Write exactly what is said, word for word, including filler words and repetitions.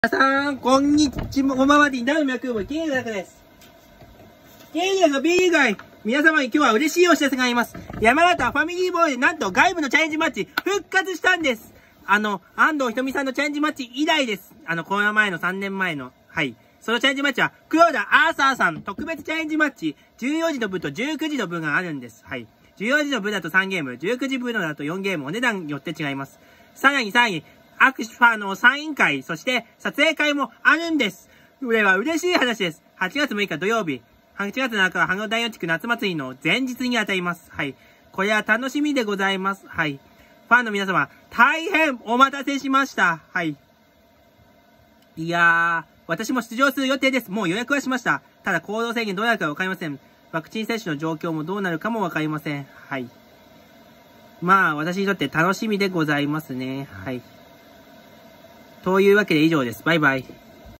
皆さん、こんにちは、こんばんは、ディナウミャクボイ、ケイルダクです。ケイルダク B 以外、皆様に今日は嬉しいお知らせがあります。山形ファミリーボーイでなんと外部のチャレンジマッチ復活したんです。あの、安藤ひとみさんのチャレンジマッチ以来です。あの、コロナ前のさんねんまえの。はい。そのチャレンジマッチは、黒田アーサーさん特別チャレンジマッチ、じゅうよじの部とじゅうくじの部があるんです。はい。じゅうよじの部だとさんゲーム、じゅうくじ部のだとよんゲーム、お値段によって違います。さらにさらに、アクシファのサイン会、そして撮影会もあるんです。これは嬉しい話です。はちがつむいか土曜日、はちがつなのかは羽野第四地区夏祭りの前日にあたります。はい。これは楽しみでございます。はい。ファンの皆様、大変お待たせしました。はい。いやー、私も出場する予定です。もう予約はしました。ただ行動制限どうなるかわかりません。ワクチン接種の状況もどうなるかもわかりません。はい。まあ、私にとって楽しみでございますね。はい。というわけで以上です。バイバイ。